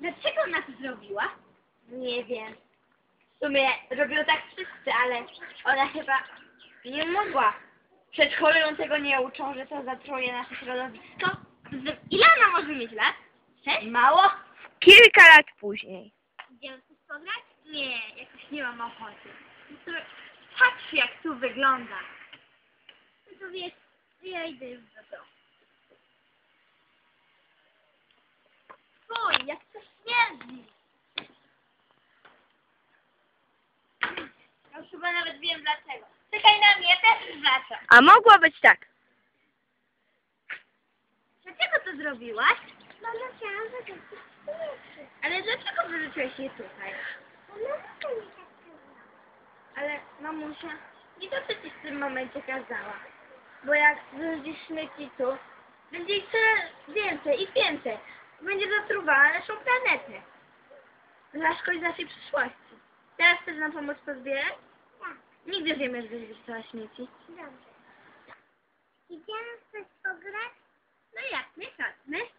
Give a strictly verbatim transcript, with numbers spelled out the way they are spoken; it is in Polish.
Dlaczego ona to zrobiła? Nie wiem. W sumie robią tak wszyscy, ale ona chyba nie mogła. W przedszkolu ją tego nie uczą, że to zatruje nasze środowisko. Ile ona może mieć lat? Sześć? Mało? Kilka lat później. Idziemy coś pograć? Nie, jakoś nie mam ochoty. To patrz, jak tu wygląda. No to wiesz, ja idę już do domu. Fuj, jak to śmierdzi. Ja już chyba nawet wiem dlaczego. Czekaj na mnie, też wracam. A mogło być tak. Dlaczego to zrobiłaś? No, chciałam wyrzucić. Ale dlaczego wyrzuciłeś je tutaj? Ale mamusia nie to co ci w tym momencie kazała. Bo jak wyrzucisz śmieci tu, będzie ich coraz więcej i więcej. Będzie zatruwała naszą planetę. Zaszkodzi naszej przyszłości. Teraz chcesz nam pomóc pozbierać? Tak. Nigdy wiemy, że wyrzucała śmieci. Dobrze. Idziemy coś pograć? No jak, nie chodźmy.